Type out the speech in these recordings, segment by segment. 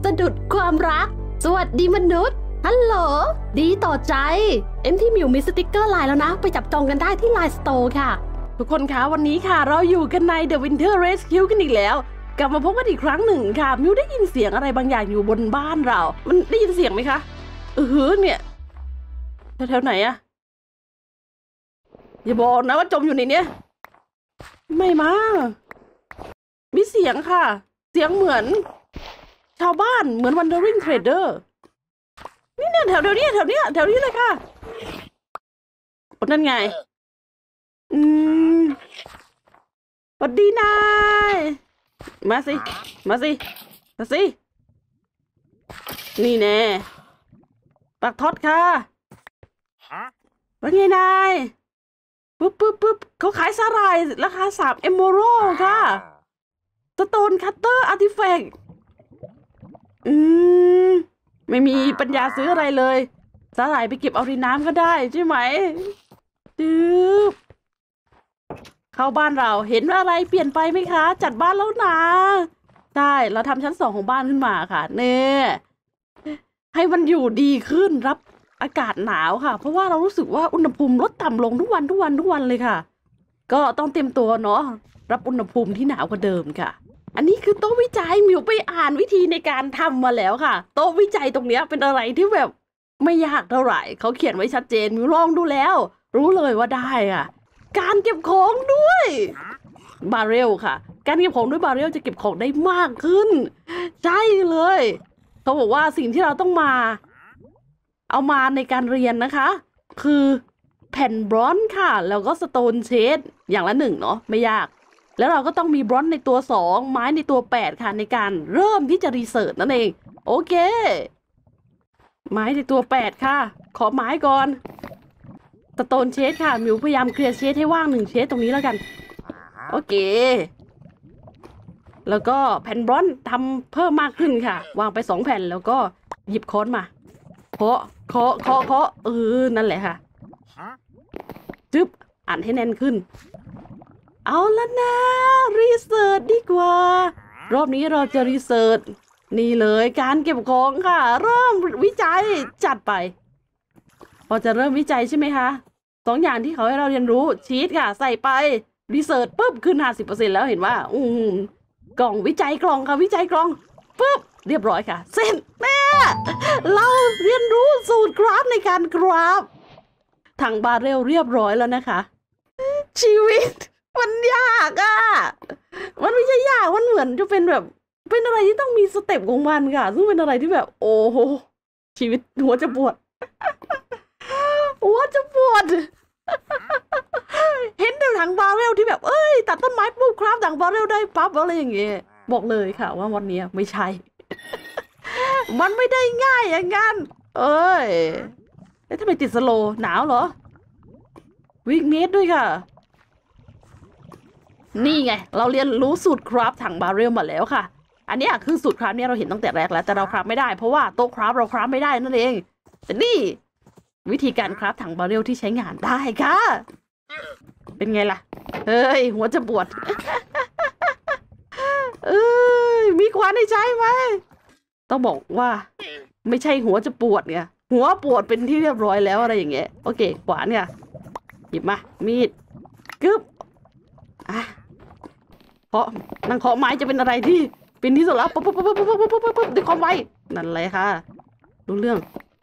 สะดุดความรักสวัสดีมนุษย์ฮัลโหลดีต่อใจที่มิวมีสติกเกอร์ไลน์แล้วนะไปจับจองกันได้ที่ไลน์สโตร์ค่ะทุกคนคะวันนี้ค่ะเราอยู่กันใน The Winter Rescue กันอีกแล้วกลับมาพบกันอีกครั้งหนึ่งค่ะมิวได้ยินเสียงอะไรบางอย่างอยู่บนบ้านเรามันได้ยินเสียงไหมคะเนี่ยแถวไหนอะอย่าบอกนะว่าจมอยู่ในเนี้ยไม่มามีเสียงค่ะเสียงเหมือนชาวบ้านเหมือน Wandering Trader นี่เนี่ยแถวนี้เลยค่ะนั่นไงสวัสดีนายมาสินี่แน่ปักทอดค่ะว่าไงนายปุ๊บเขาขายสาหร่ายราคา3 เอมเมอรัลด์ค่ะสโตนคัตเตอร์อาร์ติแฟกต์ไม่มีปัญญาซื้ออะไรเลยสาหร่ายไปเก็บเอาในน้ำก็ได้ใช่ไหมเข้าบ้านเราเห็นอะไรเปลี่ยนไปไหมคะจัดบ้านแล้วนะใช่เราทำชั้น2ของบ้านขึ้นมาค่ะเนี่ยให้มันอยู่ดีขึ้นรับอากาศหนาวค่ะเพราะว่าเรารู้สึกว่าอุณหภูมิลดต่ำลงทุกวันเลยค่ะก็ต้องเตรียมตัวเนาะรับอุณหภูมิที่หนาวกว่าเดิมค่ะอันนี้คือโต๊ะวิจัยมิวไปอ่านวิธีในการทำมาแล้วค่ะโต๊ะวิจัยตรงเนี้ยเป็นอะไรที่แบบไม่ยากเท่าไหร่เขาเขียนไว้ชัดเจนมิวลองดูแล้วรู้เลยว่าได้อ่ะการเก็บของด้วยบาร์เรลค่ะการเก็บของด้วยบาร์เรลจะเก็บของได้มากขึ้นใช่เลยเขาบอกว่าสิ่งที่เราต้องเอามาในการเรียนนะคะคือแผ่นบรอนซ์ค่ะแล้วก็สโตนเชดอย่างละ1เนาะไม่ยากแล้วเราก็ต้องมีบรอนซ์ในตัว2ไม้ในตัว8ค่ะในการเริ่มที่จะรีเสิร์ชนั่นเองโอเคไม้ในตัว8ค่ะขอไม้ก่อนสโตนเชดค่ะมิวพยายามเคลียร์เชดให้ว่าง1เชดตรงนี้แล้วกันโอเคแล้วก็แผ่นบรอนซ์ทำเพิ่มมากขึ้นค่ะวางไป2แผ่นแล้วก็หยิบค้อนมาเคาะนั่นแหละค่ะจึ๊บอ่านให้แน่นขึ้นเอาละนะรีเสิร์ชดีกว่ารอบนี้เราจะรีเสิร์ชนี่เลยการเก็บของค่ะเริ่มวิจัยจัดไปพอจะเริ่มวิจัยใช่ไหมคะ2อย่างที่เขาให้เราเรียนรู้ชีทค่ะใส่ไปรีเสิร์ชปุ๊บขึ้น 50% แล้วเห็นว่ากล่องวิจัยกล่องค่ะวิจัยกล่องปุ๊บเรียบร้อยค่ะเสร็จแม่เราเรียนรู้สูตรกราฟในการกราฟถังบาร์เรลเรียบร้อยแล้วนะคะชีวิตมันยากอ่ะมันไม่ใช่ยากมันเหมือนจะเป็นแบบเป็นอะไรที่ต้องมีสเต็ปของมันค่ะซึ่งเป็นอะไรที่แบบโอ้โหชีวิตหัวจะปวดเห็นแต่ถังบาร์เรลที่แบบตัดต้นไม้ปุ๊บคราฟถังบาร์เรลได้ปั๊บอะไรอย่างเงี้ยบอกเลยค่ะว่าวันนี้ไม่ใช่ มันไม่ได้ง่ายอย่างนั้นทำไมติดสโลว์หนาวเหรอวิ่งเมตรด้วยค่ะนี่ไงเราเรียนรู้สูตรคราฟถังบาร์เรลมาแล้วค่ะอันนี้คือสูตรคราฟเนี่ยเราเห็นตั้งแต่แรกแล้วแต่เราคราฟไม่ได้เพราะว่าโต๊ะคราฟเราคราฟไม่ได้นั่นเองแต่นี่วิธีการคราฟถังบาร์เรลที่ใช้งานได้ค่ะเป็นไงล่ะหัวจะปวดมีขวานให้ใช้ไหมต้องบอกว่าไม่ใช่หัวจะปวดไงหัวปวดเป็นที่เรียบร้อยแล้วอะไรอย่างเงี้ยโอเคขวานเนี่ยหยิบมามีดกึ๊บนั่งเคาะไม้จะเป็นอะไรที่เป็นที่สุดแล้วปุ๊บด้วยความไวนั่นเลยค่ะรู้เรื่อง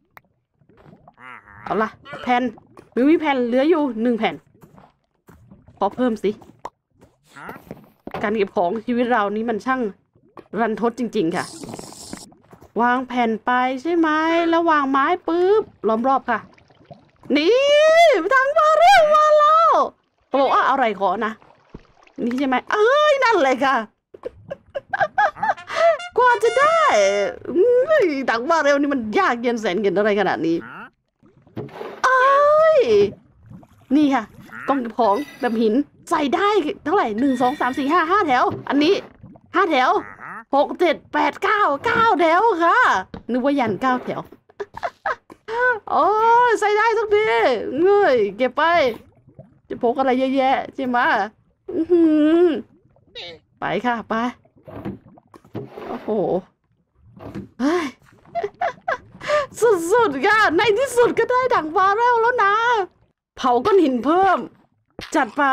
เอาละแผ่นมีแผ่นเหลืออยู่1แผ่นขอเพิ่มสิการเก็บของชีวิตเรานี้มันช่างรันทดจริงๆค่ะวางแผ่นไปใช่ไหมแล้ววางไม้ปุ๊บล้อมรอบค่ะนี่ทั้งบาร์เรลมาแล้วเขาบอกว่าอะไรขอนะนี่ใช่ไหมนั่นเลยค่ะกว่าจะได้ถังบาร์เรลนี่มันยากเย็นแสนเย็นอะไรขนาดนี้นี่ค่ะกล่องเก็บของแบบหินใส่ได้เท่าไหร่1 2 3 4 5 แถวอันนี้5แถว6 7 8 9แถวค่ะนึกว่ายัน9แถวใส่ได้ทุกทีเก็บไปจะพกอะไรเยอะแยะใช่ไหมไปค่ะไปโอ้โหเฮ้ยสุดๆค่ะในที่สุดก็ได้ดั่งฟ้าแล้วนะ เผาก้อนหินเพิ่มจัดไป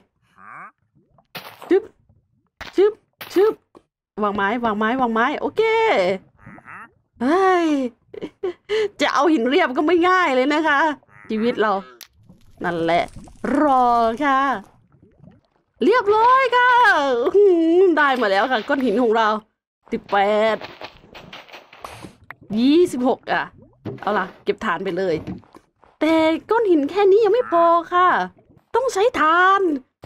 ชึบชึบชึบวางไม้โอเคเฮ้ยจะเอาหินเรียบก็ไม่ง่ายเลยนะคะชีวิตเรานั่นแหละรอค่ะเรียบร้อยค่ะได้มาแล้วค่ะก้อนหินของเรา18 26อ่ะเอาล่ะเก็บฐานไปเลยแต่ก้อนหินแค่นี้ยังไม่พอค่ะต้องใช้ฐาน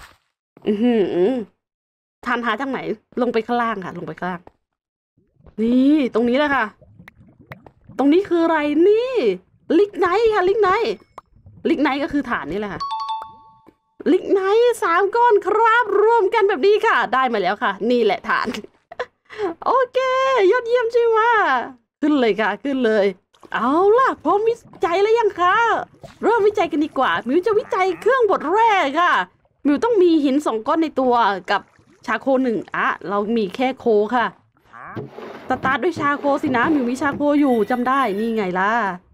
ฐานหาจากไหนลงไปข้างล่างค่ะลงไปข้างล่างนี่ตรงนี้แหละค่ะตรงนี้คืออะไรนี่ลิกไนท์ค่ะลิกไนท์ก็คือฐานนี่แหละค่ะลิกไนท์3 ก้อนครับรวมกันแบบนี้ค่ะได้มาแล้วค่ะนี่แหละฐาน โอเคยอดเยี่ยมใช่ไหมขึ้นเลยค่ะขึ้นเลยเอาล่ะพร้อมวิจัยแล้วยังคะเริ่มวิจัยกันดีกว่ามิวจะวิจัยเครื่องบดแร่ค่ะมิวต้องมีหิน2 ก้อนในตัวกับชาโค1เรามีแค่โคค่ะสตาร์ทด้วยชาโคสินะมิวมีชาโคอยู่จำได้นี่ไงล่ะ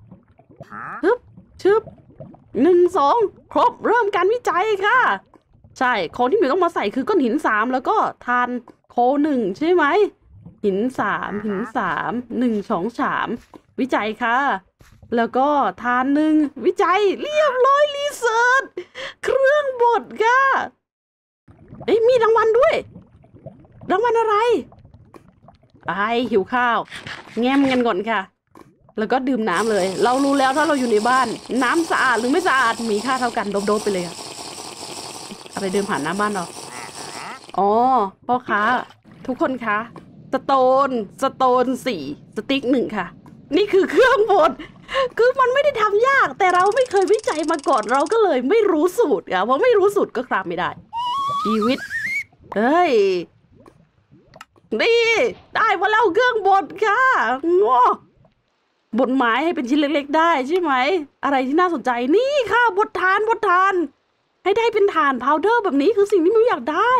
ชึบ1 2ครบเริ่มการวิจัยค่ะใช่ของที่มิวต้องมาใส่คือก้อนหิน3แล้วก็ทานโค1ใช่ไหมหิน3 1 2 3วิจัยค่ะแล้วก็ทาน1วิจัยเรียบร้อยรีเสิร์ชเครื่องบดค่ะมีรางวัลด้วยรางวัลอะไรหิวข้าวแง้มกันก่อนค่ะแล้วก็ดื่มน้ำเลยเรารู้แล้วถ้าเราอยู่ในบ้านน้ำสะอาดหรือไม่สะอาดมีค่าเท่ากันโดบๆไปเลยค่ะอะไรเดินผ่านหน้าบ้านเราอ๋อพ่อค้าทุกคนคะสโตน4สติ๊ก1ค่ะนี่คือเครื่องบดคือมันไม่ได้ทำยากแต่เราไม่เคยวิจัยมาก่อนเราก็เลยไม่รู้สูตรค่ะเพราะไม่รู้สูตรก็คราบไม่ได้ชีวิตเฮ้ยนี่ได้มาแล้วเครื่องบดค่ะง้อบดไม้ให้เป็นชิ้นเล็กๆได้ใช่ไหมอะไรที่น่าสนใจนี่ค่ะบดทานให้ได้เป็นถ่านพาวเดอร์แบบนี้คือสิ่งที่มิวอยากได้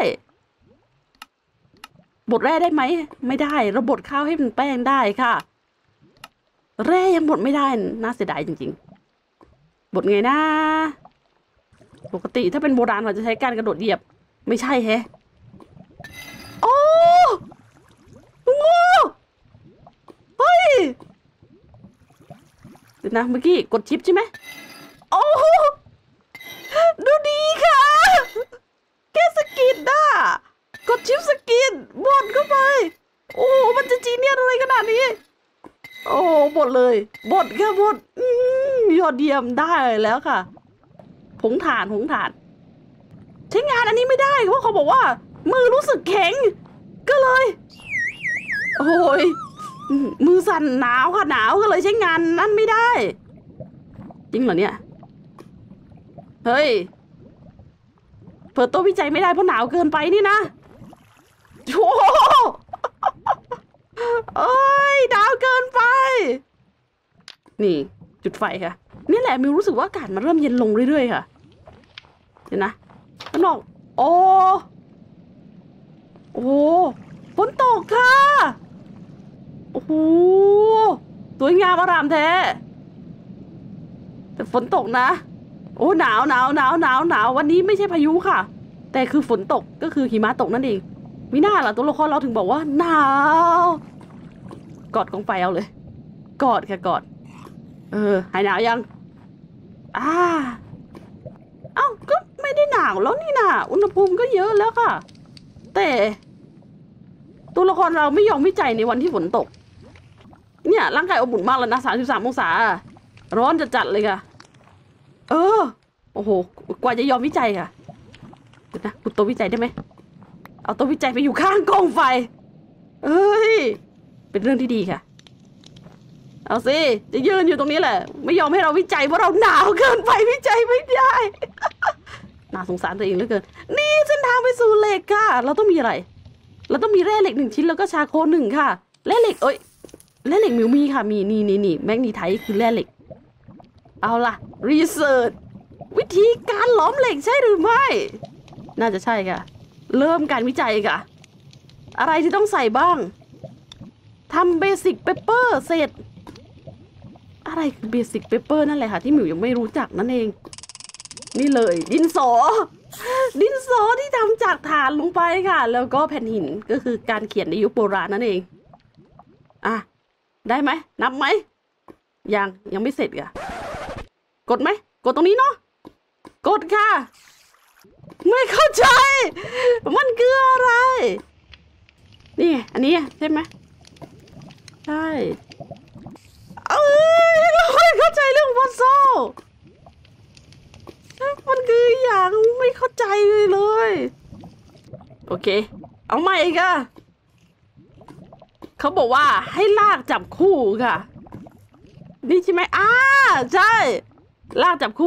บดแร่ได้ไหมไม่ได้เราบดข้าวให้เป็นแป้งได้ค่ะแร่ยังบดไม่ได้น่าเสียดายจริงๆบดไงนะปกติถ้าเป็นโบราณเราจะใช้การกระโดดเหยียบไม่ใช่แฮะโอ้โง่เฮ้ยเดี๋ยวนะเมื่อกี้กดชิปใช่ไหมโอ้ดูดีค่ะแค่สกิดน่ะกดชิปสกิดบดเข้าไปโอ้มันจะจีเนียสอะไรขนาดนี้โอ้บดเลยบดค่ะบดยอดเยี่ยมได้แล้วค่ะผงถ่านใช้งานอันนี้ไม่ได้เพราะเขาบอกว่ามือรู้สึกแข็งก็เลยโอ้ยมือสั่นหนาวค่ะหนาวก็เลยใช้งานนั่นไม่ได้จริงเหรอเนี่ยเฮ้ยเปิดตัววิจัยไม่ได้เพราะหนาวเกินไปนี่นะโอ้เอ้ยหนาวเกินไปนี่จุดไฟค่ะนี่แหละมิวรู้สึกว่าอากาศมันเริ่มเย็นลงเรื่อยๆค่ะเดี๋ยวนะข้างนอกโอ้ฝนตกค่ะโอ้โหสวยงามอร่ามแท้แต่ฝนตกนะโอ้หนาววันนี้ไม่ใช่พายุค่ะแต่คือฝนตกก็คือหิมะตกนั่นเองมิน่าล่ะตัวละครเราถึงบอกว่าหนาวกอดกองไฟเอาเลยกอดค่ะกอดหายหนาวยังเอ้าก็ไม่ได้หนาวแล้วนี่นะอุณหภูมิก็เยอะแล้วค่ะแต่ตัวละครเราไม่ยอมวิจัยในวันที่ฝนตกเนี่ยร่างกายอบอุ่นมากแล้วนะ33 องศาร้อนจัดเลยค่ะโอ้โหกว่าจะยอมวิจัยค่ะเดี๋ยวนะคุณตัววิจัยได้ไหมเอาตัววิจัยไปอยู่ข้างกองไฟเป็นเรื่องที่ดีค่ะเอาสิจะยืนอยู่ตรงนี้แหละไม่ยอมให้เราวิจัยเพราะเราหนาวเกินไปวิจัยไม่ได้ น่าสงสารตัวเองเหลือเกินนี่เส้นทางไปสู่เหล็กค่ะเราต้องมีอะไรเราต้องมีแร่เหล็ก1 ชิ้นแล้วก็ชาโค1ค่ะแร่เหล็กแร่เหล็กมิวมีค่ะมีนี่แมกนีไทท์คือแร่เหล็กเอาล่ะรีเสิร์ชวิธีการหลอมเหล็กใช่หรือไม่น่าจะใช่ค่ะเริ่มการวิจัยค่ะอะไรที่ต้องใส่บ้างทำเบสิกเปเปอร์เสร็จอะไรคือเบสิกเปเปอร์นั่นแหละค่ะที่หมิวยังไม่รู้จักนั่นเองนี่เลยดินสอที่ทำจากถ่านลงไปค่ะแล้วก็แผ่นหินก็คือการเขียนในยุคโบราณนั่นเองอ่ะได้ไหมนับไหมยังไม่เสร็จอ่ะกดไหมกดตรงนี้เนาะกดค่ะไม่เข้าใจมันคืออะไรนี่อันนี้ใช่ไหมใช่เราไม่เข้าใจเรื่องพัซโซมันคืออย่างไม่เข้าใจเลยโอเคเอาใหม่ค่ะเขาบอกว่าให้ลากจับคู่ค่ะนี่ใช่ไหมใช่ลากจับคู่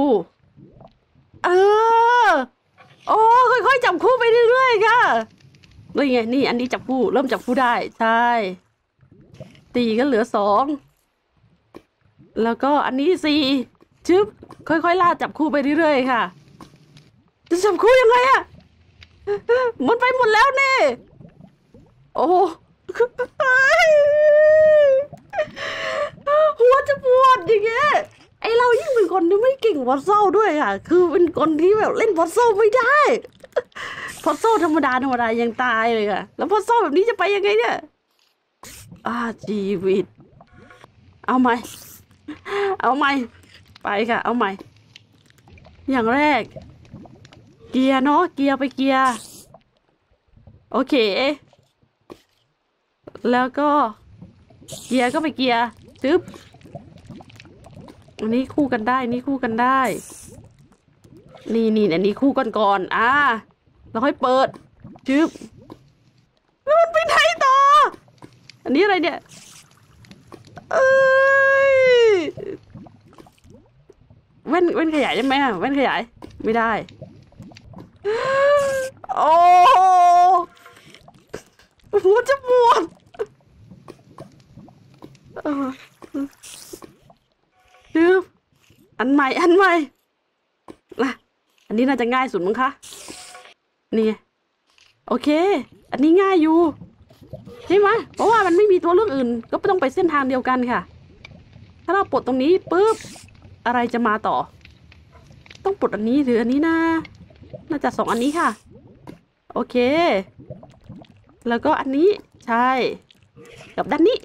โอ้ค่อยๆจับคู่ไปเรื่อยๆค่ะนี่ไงนี่อันนี้จับคู่เริ่มจับคู่ได้ใช่ตีก็เหลือ2แล้วก็อันนี้4ชึบค่อยๆลากจับคู่ไปเรื่อยๆค่ะจะจับคู่ยังไงอะมันไปหมดแล้วนี่โอ้หัวจะปวดอย่างเงี้ยไอเรายิ่งเป็นคนที่ไม่เก่งพัซเซิลด้วยค่ะคือเป็นคนที่แบบเล่นพัซเซิลไม่ได้พัซเซิลธรรมดายังตายเลยค่ะแล้วพัซเซิลแบบนี้จะไปยังไงเนี่ยชีวิตเอาใหม่ไปค่ะเอาใหม่อย่างแรกเกียร์เนาะเกียร์ไปเกียร์โอเคแล้วก็เกียร์ก็ไปเกียร์จึ๊บอันนี้คู่กันได้นี่คู่กันได้นี่อันนี้คู่กันก่อนแล้วค่อยเปิดจึ๊บมันไปไหนต่ออันนี้อะไรเนี่ยแว่นขยายได้ไหมแว่นขยายไม่ได้โอ้หัวจะปวดคืออันใหม่ล่ะอันนี้น่าจะง่ายสุดมั้งคะนี่โอเคอันนี้ง่ายอยู่ใช่ไหมเพราะว่ามันไม่มีตัวเลือกอื่นก็ต้องไปเส้นทางเดียวกันค่ะถ้าเราปลดตรงนี้ปุ๊บอะไรจะมาต่อต้องปลดอันนี้หรืออันนี้น่าจะ2อันนี้ค่ะโอเคแล้วก็อันนี้ใช่กับด้านนี้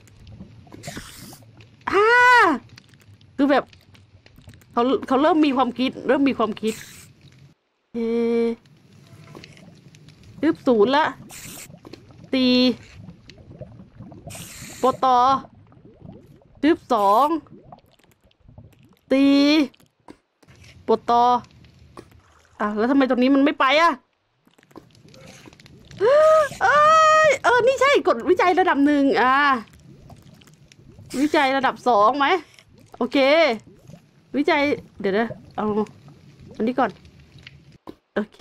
คือแบบเขาเริ่มมีความคิดตึ๊บ0ละตีปตตึ๊บ2ตีปตแล้วทำไมตรงนี้มันไม่ไปนี่ใช่กดวิจัยระดับ1วิจัยระดับ2ไหมโอเควิจัยเดี๋ยวเอาอันนี้ก่อนโอเค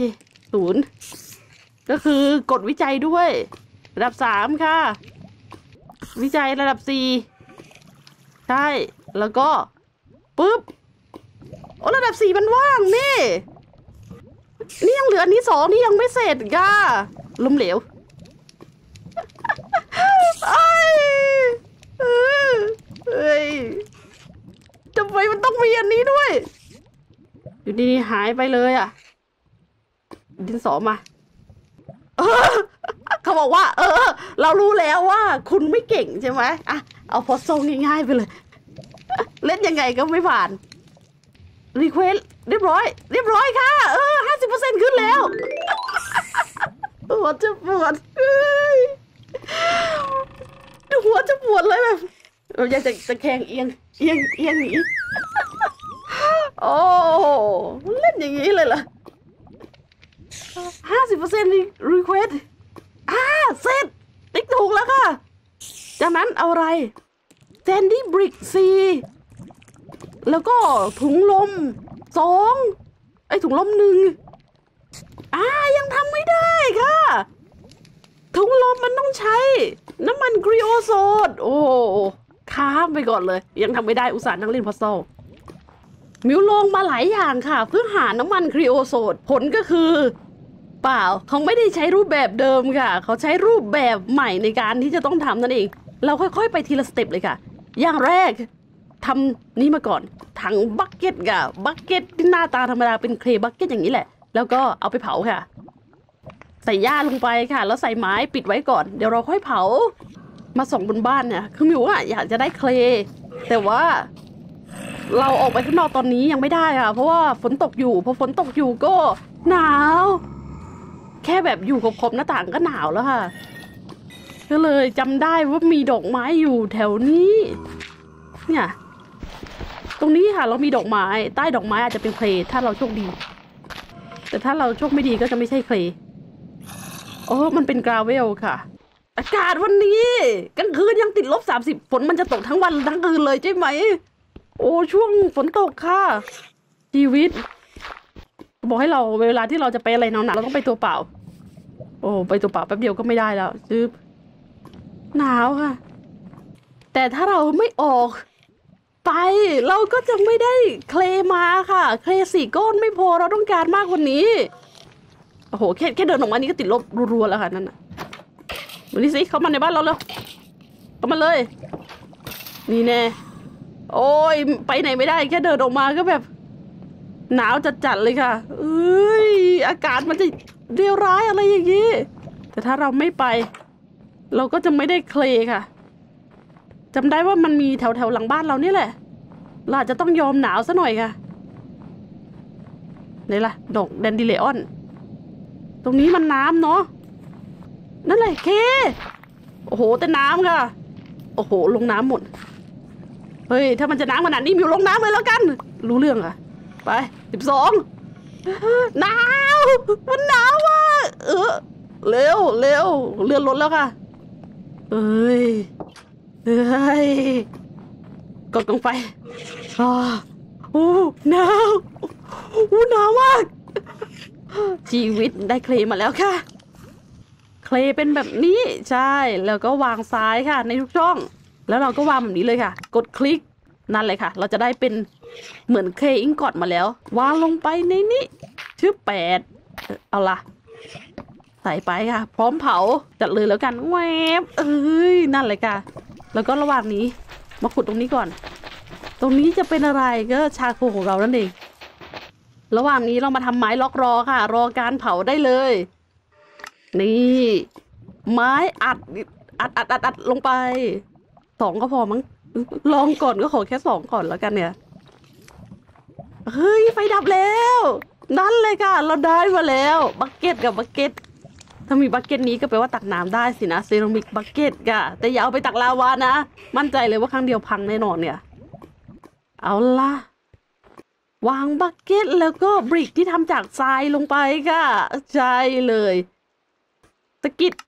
0ก็คือกดวิจัยด้วยระดับ3ค่ะวิจัยระดับ4ใช่แล้วก็ปุ๊บระดับ4มันว่างนี่ยังเหลืออันนี้2ที่ยังไม่เสร็จค่ะล้มเหลวทำไมมันต้องมีอันนี้ด้วยอยู่ดีๆหายไปเลยดินสอมาเขาบอกว่าเรารู้แล้วว่าคุณไม่เก่งใช่ไหมเอาพอส่งง่ายๆไปเลยเล่นยังไงก็ไม่ผ่านรีเควสเรียบร้อยค่ะ50%ขึ้นแล้วหัวจะปวดหัวจะปวดเลยแบบอยากจะแข่งเอียงหนีโอ้เล่นอย่างนี้เลยเหรอ50% request เสร็จติ๊กถูกแล้วค่ะจากนั้นเอาอะไร Sandy Brick 4แล้วก็ถุงลม2ถุงลม1ยังทำไม่ได้ค่ะถุงลมมันต้องใช้น้ำมันครีโอโซดค้ามไปก่อนเลยยังทำไม่ได้อุตส่าห์นั่งเล่นพัซเซิลมิวลงมาหลายอย่างค่ะเพื่อหาน้ำมันครีโอโซดผลก็คือเขาไม่ได้ใช้รูปแบบเดิมค่ะเขาใช้รูปแบบใหม่ในการที่จะต้องทำนั่นเองเราค่อยๆไปทีละสเต็ปเลยค่ะอย่างแรกทำนี่มาก่อนถังบักเก็ตค่ะบักเก็ตที่หน้าตาธรรมดาเป็นเคลบักเก็ตอย่างนี้แหละแล้วก็เอาไปเผาค่ะใส่หญ้าลงไปค่ะแล้วใส่ไม้ปิดไว้ก่อนเดี๋ยวเราค่อยเผามาส่งบนบ้านเนี่ยคือมิวอะอยากจะได้เคลแต่ว่าเราออกไปข้างนอกตอนนี้ยังไม่ได้ค่ะเพราะว่าฝนตกอยู่พอฝนตกอยู่ก็หนาวแค่แบบอยู่ขอบหน้าต่างก็หนาวแล้วค่ะก็เลยจำได้ว่ามีดอกไม้อยู่แถวนี้เนี่ยตรงนี้ค่ะเรามีดอกไม้ใต้ดอกไม้อาจจะเป็นเคลถ้าเราโชคดีแต่ถ้าเราโชคไม่ดีก็จะไม่ใช่เคลโอ้มันเป็นกราเวลค่ะอากาศวันนี้กลางคืนยังติด-30ฝนมันจะตกทั้งวันทั้งคืนเลยใช่ไหมโอ้ช่วงฝนตกค่ะชีวิตบอกให้เราเวลาที่เราจะไปอะไรหนาวๆเราต้องไปตัวเปล่าโอ้ไปตัวเปล่าแป๊บเดียวก็ไม่ได้แล้วซื้อหนาวค่ะแต่ถ้าเราไม่ออกไปเราก็จะไม่ได้เคลมาค่ะเคล4 ก้อนไม่พอเราต้องการมากกว่านี้โอ้โหแค่เดินออกมานี่ก็ติดลบรัวๆแล้วค่ะนั่นน่ะมาดิสิเข้ามาในบ้านเราเลยเข้ามาเลยนี่แน่โอ้ยไปไหนไม่ได้แค่เดินออกมาก็แบบหนาวจัดๆเลยค่ะเอ้ยอากาศมันจะเรียวร้ายอะไรอย่างนี้แต่ถ้าเราไม่ไปเราก็จะไม่ได้เคลค่ะจำได้ว่ามันมีแถวหลังบ้านเรานี่แหละเราอาจจะต้องยอมหนาวซะหน่อยค่ะไหนล่ะดอกแดนดิเลออนตรงนี้มันน้ำเนาะนั่นแหละเคโอ้โหแต่น้ำค่ะโอ้โหลงน้ำหมดเฮ้ยถ้ามันจะน้ำขนาดนี้มิวลงน้ำเลยแล้วกันรู้เรื่องค่ะไป12หนาวมันหนาวอ่ะเร็วเลื่อนรถแล้วค่ะเอ้ยกดลงไปโอ้หนาวหนาวมากชีวิตได้เคลมาแล้วค่ะเคลเป็นแบบนี้ใช่แล้วก็วางซ้ายค่ะในทุกช่องแล้วเราก็วางแบบนี้เลยค่ะกดคลิกนั่นเลยค่ะเราจะได้เป็นเหมือนเคลอิงกอดมาแล้ววางลงไปในนี้ชื่อ8เอาล่ะใส่ไปค่ะพร้อมเผาจัดเลยแล้วกันแวบนั่นเลยค่ะแล้วก็ระหว่างนี้มาขุดตรงนี้ก่อนตรงนี้จะเป็นอะไรก็ชาโคของเรานั่นเองระหว่างนี้เรามาทำไม้ล็อกรอค่ะรอการเผาได้เลยนี่ไม้อัดลงไป2ก็พอมั้งลองก่อนก็ขอแค่2ก่อนแล้วกันเนี่ยเฮ้ยไฟดับแล้วนั่นเลยค่ะเราได้มาแล้วบักเก็ตกับบักเก็ตถ้ามีบักเก็ตนี้ก็แปลว่าตักน้ำได้สินะเซรามิกบักเก็ตค่ะแต่อย่าเอาไปตักลาวานะมั่นใจเลยว่าครั้งเดียวพังแน่นอนเนี่ยเอาล่ะวางบักเก็ตแล้วก็บริกที่ทำจากทรายลงไปค่ะใช่เลยตะกิด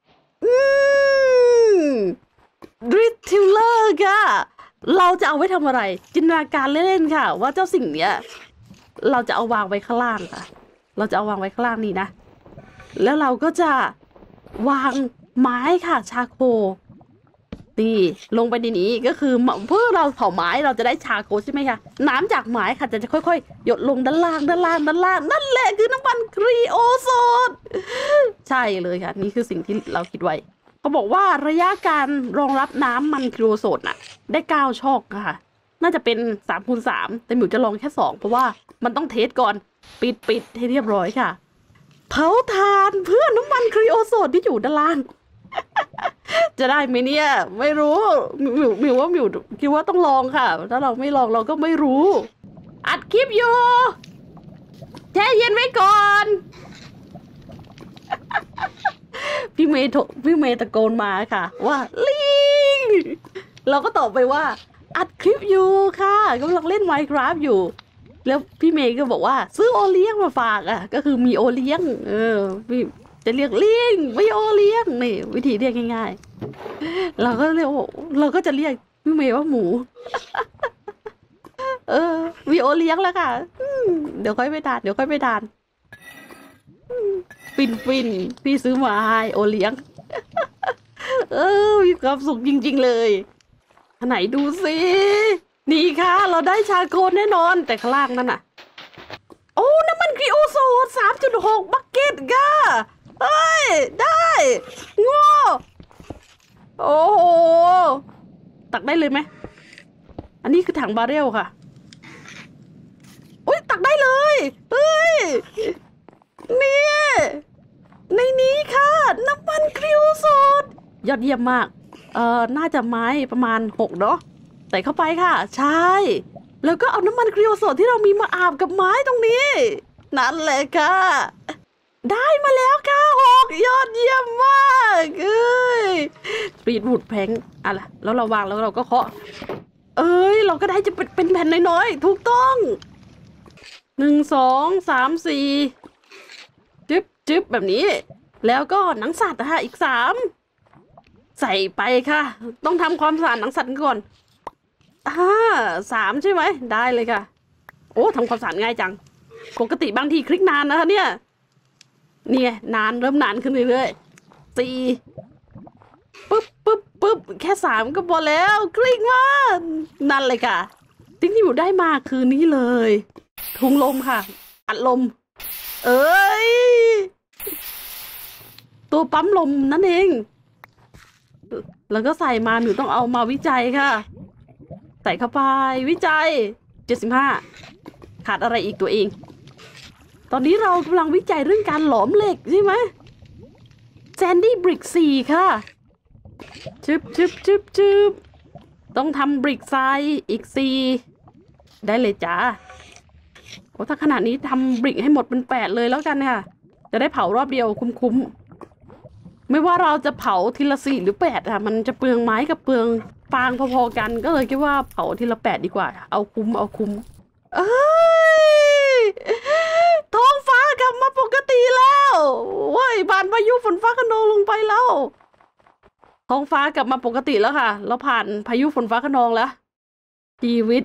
ดริททิลเลอร์ค่ะเราจะเอาไว้ทำอะไรจินตนาการเล่นๆค่ะว่าเจ้าสิ่งเนี้ยเราจะเอาวางไว้ข้างล่างค่ะเราจะเอาวางไว้ข้างล่างนี่นะแล้วเราก็จะวางไม้ค่ะชาโคนี่ลงไปในนี้ก็คือเพื่อเราเผาไม้เราจะได้ชาโคใช่ไหมคะน้ำจากไม้ค่ะจะค่อยๆหยดลงด้านล่างนั่นแหละคือน้ำมันครีโอโซดใช่เลยค่ะนี่คือสิ่งที่เราคิดไว้เขาบอกว่าระยะการรองรับน้ำมันครีโอโซดน่ะได้9 ช่องค่ะน่าจะเป็น3x3แต่หมิวจะลองแค่2เพราะว่ามันต้องเทสก่อนปิดให้เรียบร้อยค่ะเผาถ่านเพื่อน้ำมันครีโอโซดที่อยู่ด้านล่างจะได้ไหมเนี่ยไม่รู้มิวว่ามิวคิดว่าต้องลองค่ะถ้าเราไม่ลองเราก็ไม่รู้อัดคลิปอยู่แช่เย็นไว้ก่อนพี่เมย์ตะโกนมาค่ะว่าลิงเราก็ตอบไปว่าอัดคลิปอยู่ค่ะกำลังเล่น Minecraft อยู่แล้วพี่เมย์ก็บอกว่าซื้อโอเลี้ยงมาฝากอ่ะก็คือมีโอเลี้ยงพี่จะเรียกเลี้ยงไม่โอเลี้ยงนี่วิธีเรียกง่ายๆเราก็จะเรียกพี่เมย์ว่าหมูมีโอเลี้ยงแล้วค่ะเดี๋ยวค่อยไปทานฟินพี่ซื้อมาให้โอเลี้ยงมีความสุขจริงๆเลยไหนดูสินี่ค่ะเราได้ชาโคแน่นอนแต่ข้างล่างนั่นน่ะโอ้น้ำมันครีโอโซด3.6 บักเก็ตค่ะเอ้ยได้โง่โอ้โหตักได้เลยไหมอันนี้คือถังบาร์เรลค่ะอุ้ยตักได้เลยเฮ้ยเนี่ยในนี้ค่ะน้ำมันคริวสดยอดเยี่ยมมากน่าจะไม้ประมาณ6เนาะใส่เข้าไปค่ะใช่แล้วก็เอาน้ำมันคริวสดที่เรามีมาอาบกับไม้ตรงนี้นั่นแหละค่ะได้มาแล้วค่ะ6ยอดเยี่ยมมากสปีดวูดแพงอะไรแล้วเราวางแล้วเราก็เคาะเราก็ได้จะเป็นแผ่นน้อยๆถูกต้อง1 2 3 4จึ๊บแบบนี้แล้วก็หนังสัตว์นะคะอีก3ใส่ไปค่ะต้องทำความสะอาดหนังสัตว์ก่อน3ใช่ไหมได้เลยค่ะโอ้ทำความสะอาดง่ายจังปกติบางทีคลิกนานนะคะเนี่ยนานเริ่มนานขึ้นเรื่อยๆ4ปึ๊บแค่3ก็พอแล้วคลิกมานั่นเลยค่ะสิ่งที่อยู่ได้มาคือนี้เลยถุงลมค่ะอัดลมตัวปั๊มลมนั่นเองแล้วก็ใส่มาหนูต้องเอามาวิจัยค่ะใส่เข้าไปวิจัย75ขาดอะไรอีกตัวเองตอนนี้เรากำลังวิจัยเรื่องการหลอมเหล็กใช่ไหมแซนดี้บริก4ค่ะจึบต้องทำบริกทรายอีก4ได้เลยจ้าโอ้ถ้าขนาดนี้ทำบริกให้หมดเป็น8เลยแล้วกันค่ะจะได้เผารอบเดียวคุ้มไม่ว่าเราจะเผาทีละ4หรือ8ค่ะมันจะเปลืองไม้กับเปลืองฟางพอๆกันก็เลยคิดว่าเผาทีละ8ดีกว่าเอาคุ้มท้องฟ้ากลับมาปกติแล้วเว้ยบานพายุฝนฟ้าคะนองลงไปแล้วท้องฟ้ากลับมาปกติแล้วค่ะเราผ่านพายุฝนฟ้าคะนองแล้วชีวิต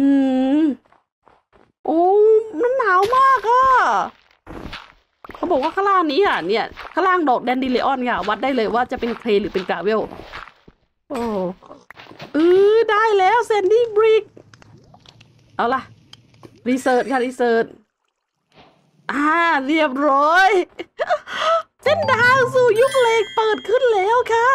โอ้มันหนาวมากอ่ะเขาบอกว่าข้างล่างนี้อ่ะเนี่ยข้างล่างดอกแดนดิเลออนค่ะวัดได้เลยว่าจะเป็นเคลหรือเป็นกราเวลโอ้ได้แล้วแซนดี้บริกเอาล่ะรีเสิร์ชค่ะรีเสิร์ชเรียบร้อยเส้นทางสู่ยุคเหล็กเปิดขึ้นแล้วค่ะ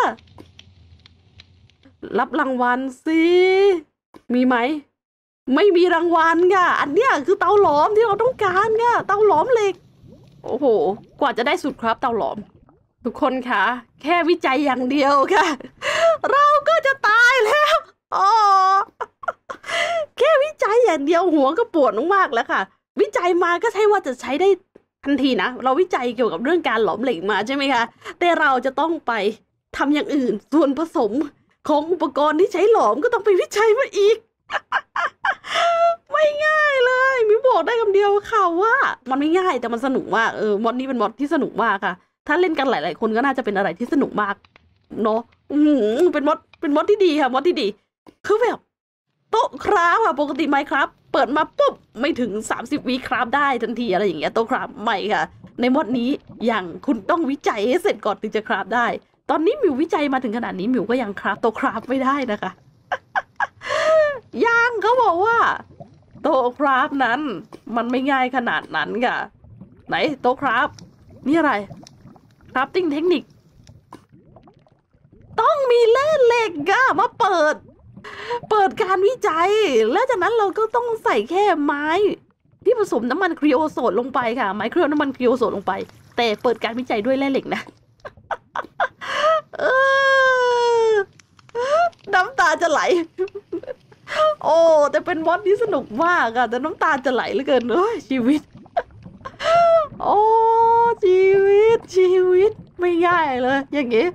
รับรางวัลสิมีไหมไม่มีรางวัลค่ะอันเนี้ยคือเตาหลอมที่เราต้องการค่ะเตาหลอมเหล็กโอ้โหกว่าจะได้สุดครับเตาหลอมทุกคนค่ะแค่วิจัยอย่างเดียวค่ะเราก็จะตายแล้วแค่วิจัยอย่างเดียวหัวก็ปวดมากแล้วค่ะวิจัยมาก็ใช่ว่าจะใช้ได้ทันทีนะเราวิจัยเกี่ยวกับเรื่องการหลอมเหล็กมาใช่ไหมคะแต่เราจะต้องไปทำอย่างอื่นส่วนผสมของอุปกรณ์ที่ใช้หลอมก็ต้องไปวิจัยมาอีก ไม่ง่ายเลยมิวบอกได้คำเดียวค่ะว่ามันไม่ง่ายแต่มันสนุกมากมอดนี้เป็นมอดที่สนุกมากค่ะถ้าเล่นกันหลายๆคนก็น่าจะเป็นอะไรที่สนุกมากเนาะเป็นมอดที่ดีค่ะมอดที่ดีคือแบบโต๊ะคราฟอะปกติไมค์ครับเปิดมาปุ๊บไม่ถึง30 วิคราฟได้ทันทีอะไรอย่างเงี้ยโต๊ะคราฟไม่ค่ะในมอดนี้อย่างคุณต้องวิจัยให้เสร็จก่อนถึงจะคราฟได้ตอนนี้มิววิจัยมาถึงขนาดนี้มิวก็ยังคราฟโต๊ะคราฟไม่ได้นะคะยังเขาบอกว่าโต๊ะคราฟนั้นมันไม่ง่ายขนาดนั้นค่ะไหนโต๊ะคราฟนี่อะไรคราฟติ้งเทคนิคต้องมีแร่เหล็กมาเปิดการวิจัยแล้วจากนั้นเราก็ต้องใส่แค่ไม้ที่ผสมน้ำมันครีโอโซตลงไปค่ะไม้เคลือบน้ำมันครีโอโซตลงไปแต่เปิดการวิจัยด้วยแร่เหล็กนะน้ำตาจะไหลโอ้แต่เป็นมอดที่สนุกมากอะแต่น้ำตาจะไหลเหลือเกินชีวิตโอ้ชีวิตไม่ง่ายเลยอย่างงี้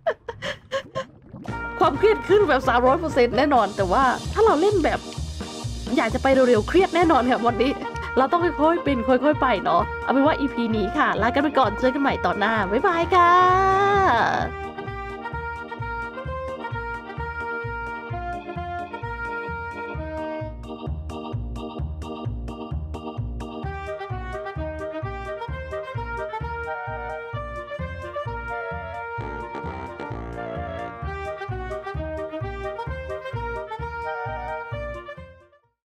ความเครียดขึ้นแบบ300%แน่นอนแต่ว่าถ้าเราเล่นแบบอยากจะไปเร็วๆเครียดแน่นอนค่ะวันนี้เราต้องค่อยๆเป็นค่อยๆไปเนาะเอาเป็นว่า EP นี้ค่ะลากันไปก่อนเจอกันใหม่ตอนหน้าบ๊ายบายค่ะ